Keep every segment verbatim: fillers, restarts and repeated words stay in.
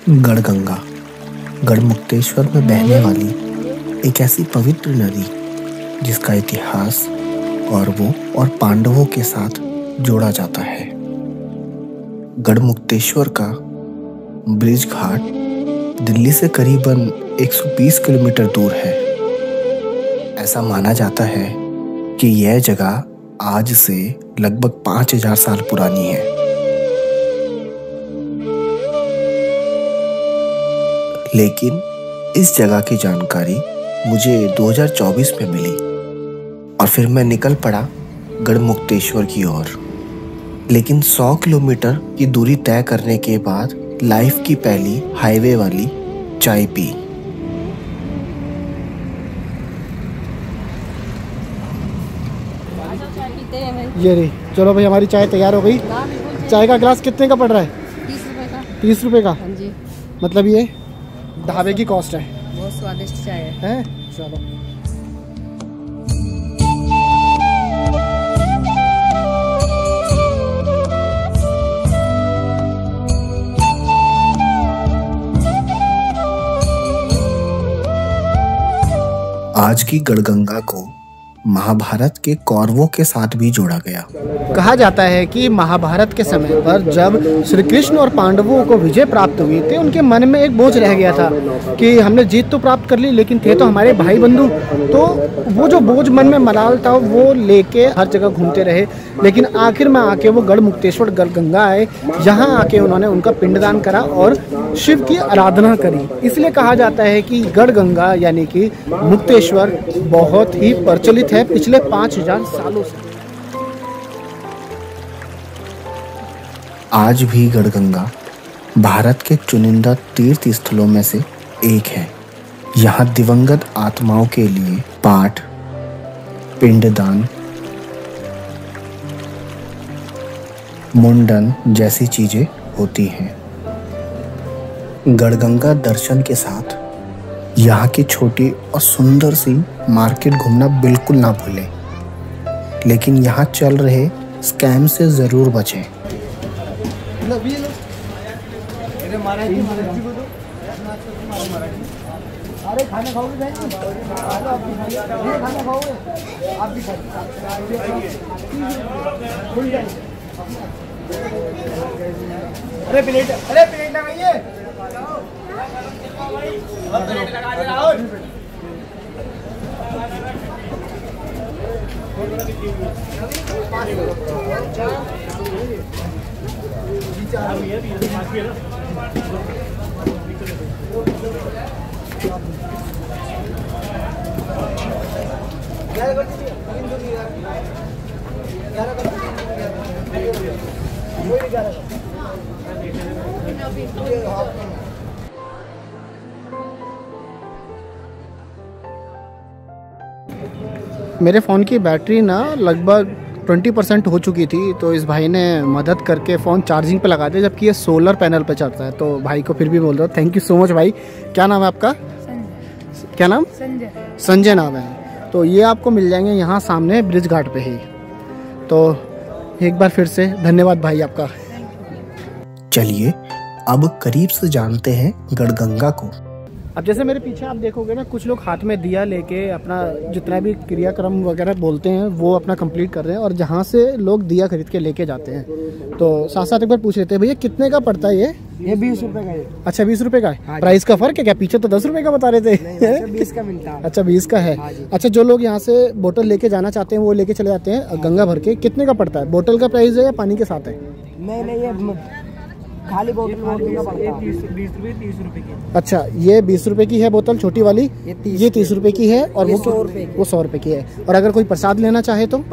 गढ़गंगा गढ़मुक्तेश्वर में बहने वाली एक ऐसी पवित्र नदी जिसका इतिहास कौरवों और पांडवों के साथ जोड़ा जाता है। गढ़मुक्तेश्वर का ब्रिज घाट दिल्ली से करीबन एक सौ बीस किलोमीटर दूर है। ऐसा माना जाता है कि यह जगह आज से लगभग पाँच हज़ार साल पुरानी है। लेकिन इस जगह की जानकारी मुझे दो हज़ार चौबीस में मिली और फिर मैं निकल पड़ा गढ़मुक्तेश्वर की ओर। लेकिन सौ किलोमीटर की दूरी तय करने के बाद लाइफ की पहली हाईवे वाली चाय पी। ये रही, चलो भाई हमारी चाय तैयार हो गई। चाय का गिलास कितने का पड़ रहा है? तीस रुपए का। तीस रुपए का? हाँ जी। मतलब ये ढाबे की कॉस्ट है। बहुत स्वादिष्ट चाय है। हैं? चलो। आज की गढ़गंगा को महाभारत के कौरवों के साथ भी जोड़ा गया। कहा जाता है कि महाभारत के समय पर जब श्री कृष्ण और पांडवों को विजय प्राप्त हुई थी, उनके मन में एक बोझ रह गया था कि हमने जीत तो प्राप्त कर ली, लेकिन थे तो हमारे भाई बंधु। तो वो जो बोझ मन में मलाल था वो लेके हर जगह घूमते रहे, लेकिन आखिर में आके वो गढ़मुक्तेश्वर गढ़गंगा आए। यहाँ आके उन्होंने उनका पिंडदान करा और शिव की आराधना करी। इसलिए कहा जाता है कि गढ़गंगा यानी कि मुक्तेश्वर बहुत ही प्रचलित है पिछले पाँच हजार सालों से। आज भी गढ़गंगा भारत के चुनिंदा तीर्थ स्थलों में से एक है। यहाँ दिवंगत आत्माओं के लिए पाठ, पिंडदान, मुंडन जैसी चीजें होती हैं। गढ़गंगा दर्शन के साथ यहाँ की छोटी और सुंदर सी मार्केट घूमना बिल्कुल ना भूलें, लेकिन यहाँ चल रहे स्कैम से जरूर बचें। अरे खाना खाओगे बहन? खाना खाओगे? आप भी अरे प्लेट अरे प्लेट लगाइए। प्लेट लगा दे राहुल। मेरे फ़ोन की बैटरी ना लगभग बीस परसेंट हो चुकी थी, तो इस भाई ने मदद करके फ़ोन चार्जिंग पे लगा दिया, जबकि ये सोलर पैनल पे चलता है। तो भाई को फिर भी बोल रहा हूँ थैंक यू सो मच भाई। क्या नाम है आपका? संजय। क्या नाम? संजय। संजय नाम है। तो ये आपको मिल जाएंगे यहाँ सामने ब्रिज घाट पे ही। तो एक बार फिर से धन्यवाद भाई आपका। चलिए अब करीब से जानते हैं गढ़गंगा को। अब जैसे मेरे पीछे आप देखोगे ना, कुछ लोग हाथ में दिया लेके अपना जितना भी क्रियाक्रम वगैरह बोलते हैं वो अपना कंप्लीट कर रहे हैं, और जहाँ से लोग दिया खरीद के लेके जाते हैं। तो साथ साथ एक बार पूछ लेते हैं, भैया कितने का पड़ता है ये? ये बीस रुपए का है। अच्छा बीस रुपए का है। प्राइस का फर्क है क्या? पीछे तो दस रुपए का बता रहे थे। बीस का मिलता है। अच्छा बीस का है। अच्छा, जो लोग यहाँ से बोतल लेके जाना चाहते हैं वो लेके चले जाते हैं गंगा भर के। कितने का पड़ता है? बोतल का प्राइस है या पानी के साथ है? नहीं नहीं, ये खाली बोतल का पड़ता है बीस रुपए तीस रुपए की। अच्छा, ये बीस रुपए की है बोतल छोटी वाली, ये तीस रुपए की है, और वो सौ रुपए वो सौ रुपए की है। और अगर कोई प्रसाद लेना चाहे तो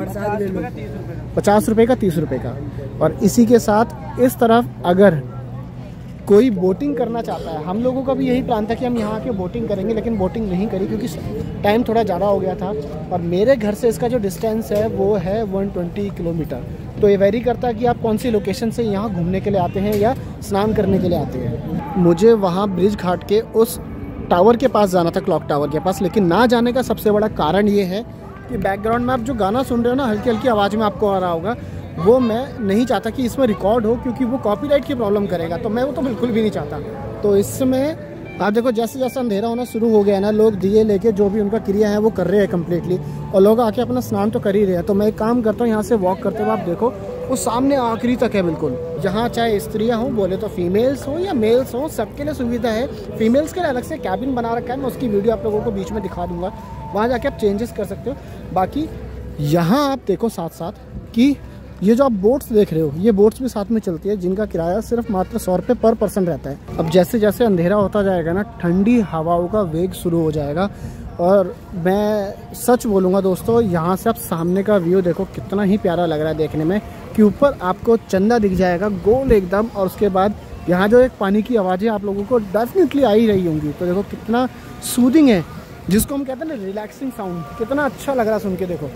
पचास रुपए का, तीस रुपए का। और इसी के साथ इस तरफ अगर कोई बोटिंग करना चाहता है, हम लोगों का भी यही प्लान था कि हम यहाँ आके बोटिंग करेंगे, लेकिन बोटिंग नहीं करी क्योंकि टाइम थोड़ा ज़्यादा हो गया था। और मेरे घर से इसका जो डिस्टेंस है वो है एक सौ बीस किलोमीटर। तो ये वेरी करता है कि आप कौन सी लोकेशन से यहाँ घूमने के लिए आते हैं या स्नान करने के लिए आते हैं। मुझे वहाँ ब्रिज घाट के उस टावर के पास जाना था, क्लॉक टावर के पास, लेकिन ना जाने का सबसे बड़ा कारण ये है कि बैकग्राउंड में आप जो गाना सुन रहे हो ना, हल्की हल्की आवाज़ में आपको आ रहा होगा, वो मैं नहीं चाहता कि इसमें रिकॉर्ड हो, क्योंकि वो कॉपीराइट की प्रॉब्लम करेगा, तो मैं वो तो बिल्कुल भी नहीं चाहता। तो इसमें आप देखो जैसे जैसे अंधेरा होना शुरू हो गया है ना, लोग दिए लेके जो भी उनका क्रिया है वो कर रहे हैं कम्प्लीटली, और लोग आके अपना स्नान तो कर ही रहे हैं। तो मैं एक काम करता हूँ, यहाँ से वॉक करते हुए आप देखो वो सामने आखिरी तक है बिल्कुल, जहाँ चाहे स्त्रियाँ हों, बोले तो फीमेल्स हों या मेल्स हों, सबके लिए सुविधा है। फीमेल्स के लिए अलग से कैबिन बना रखा है, मैं उसकी वीडियो आप लोगों को बीच में दिखा दूँगा, वहाँ जाके आप चेंजेस कर सकते हो। बाकी यहाँ आप देखो साथ साथ कि ये जो आप बोट्स देख रहे हो, ये बोट्स भी साथ में चलती है, जिनका किराया सिर्फ मात्र सौ रुपये पर पर्सन रहता है। अब जैसे जैसे अंधेरा होता जाएगा ना, ठंडी हवाओं का वेग शुरू हो जाएगा, और मैं सच बोलूँगा दोस्तों, यहाँ से आप सामने का व्यू देखो कितना ही प्यारा लग रहा है देखने में, कि ऊपर आपको चंदा दिख जाएगा गोल एकदम, और उसके बाद यहाँ जो एक पानी की आवाज़ें आप लोगों को डेफिनेटली आ ही रही होंगी। तो देखो कितना सूदिंग है, जिसको हम कहते हैं ना रिलैक्सिंग साउंड, कितना अच्छा लग रहा है सुन के। देखो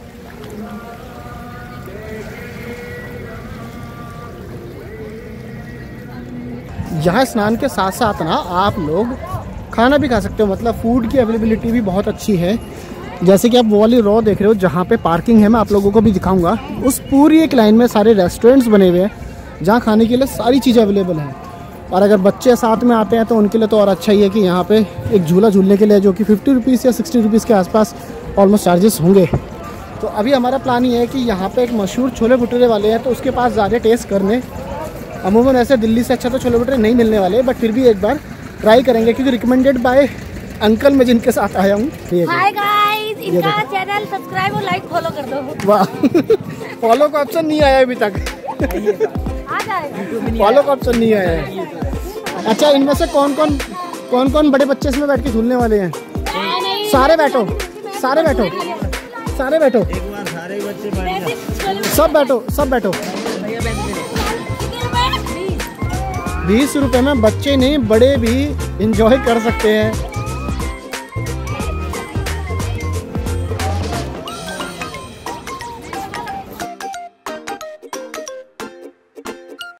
यहाँ स्नान के साथ साथ ना आप लोग खाना भी खा सकते हो, मतलब फूड की अवेलेबिलिटी भी बहुत अच्छी है। जैसे कि आप वो वाली रो देख रहे हो जहाँ पे पार्किंग है, मैं आप लोगों को भी दिखाऊंगा। उस पूरी एक लाइन में सारे रेस्टोरेंट्स बने हुए हैं, जहाँ खाने के लिए सारी चीज़ें अवेलेबल हैं। और अगर बच्चे साथ में आते हैं तो उनके लिए तो और अच्छा ही है कि यहाँ पे एक झूला झूलने के लिए, जो कि फिफ्टी रुपीज़ या सिक्सटी रुपीज़ के आसपास ऑलमोस्ट चार्जेस होंगे। तो अभी हमारा प्लान ये है कि यहाँ पे एक मशहूर छोले भटूरे वाले हैं, तो उसके पास ज़्यादा टेस्ट करने। अमूमन ऐसे दिल्ली से अच्छा तो छोले भटूरे नहीं मिलने वाले, बट फिर भी एक बार ट्राई करेंगे, क्योंकि रिकमेंडेड बाय अंकल मैं जिनके साथ आया हूँ। हाय गाइस, इनका चैनल सब्सक्राइब और लाइक फॉलो कर दो। वाह फॉलो का ऑप्शन नहीं आया अभी तक। आ जाएगा, फॉलो का ऑप्शन नहीं आया है। अच्छा, इनमें से कौन कौन कौन कौन बड़े बच्चे इसमें बैठ के झूलने वाले हैं? सारे बैठो, सारे बैठो, सारे बैठो, सब बैठो, सब बैठो। बीस रुपए में बच्चे नहीं बड़े भी एंजॉय कर सकते हैं।